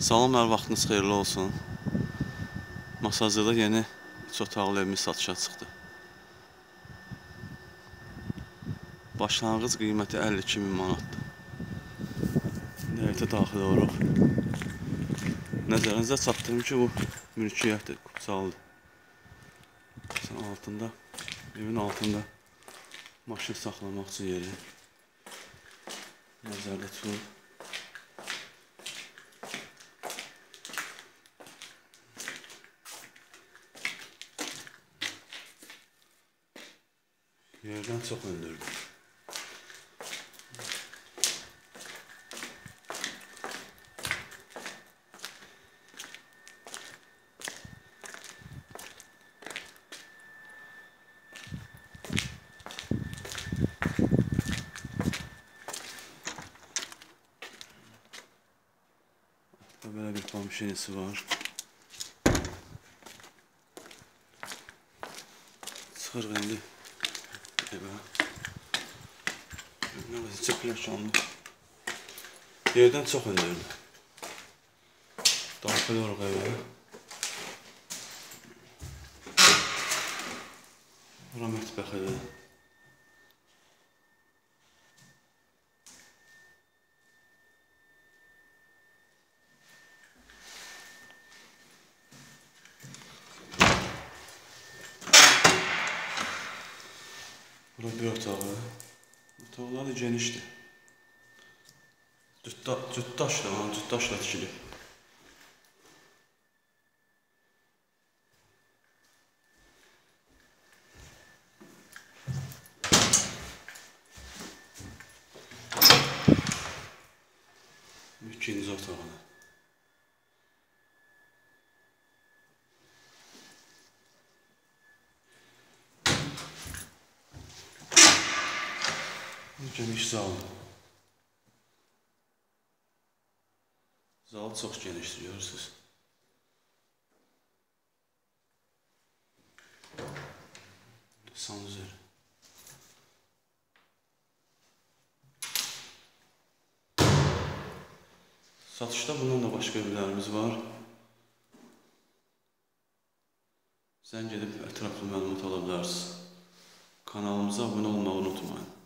Salam, hər vaxtınız xeyirli olsun. Masazırda yeni 3 otaqlı evimiz satışa çıxdı. Başlanğıc qiyməti 52.000 manatdır. Nəhayətə daxil oluruq. Nəzərinizə çatdırım ki, bu mülkiyyətdir, qupsaldır. Altında, evin altında maşın saxlamaq üçün yeri nəzərdə tutulur. Yerdən çox öndürdüm. Belə bir pomşenisi var. Çıxırıq indi evə. Nəvəsi pləşanlı. Yerdən çox öndürdüm. Daxil oluruq evə. Bura mətbəxidir. Bura bir otağı. Otaqlar da genişdir. Cütdaşla tikilib. İkinci otağıdır. Geniş zaldır. Zal çox genişdir, görürsünüz. Sanuzör. Satışda bundan da başqa evlərimiz var. Zəng edib ətraflı məlumat ala bilərsiniz. Kanalımıza abunə olmağı unutmayın.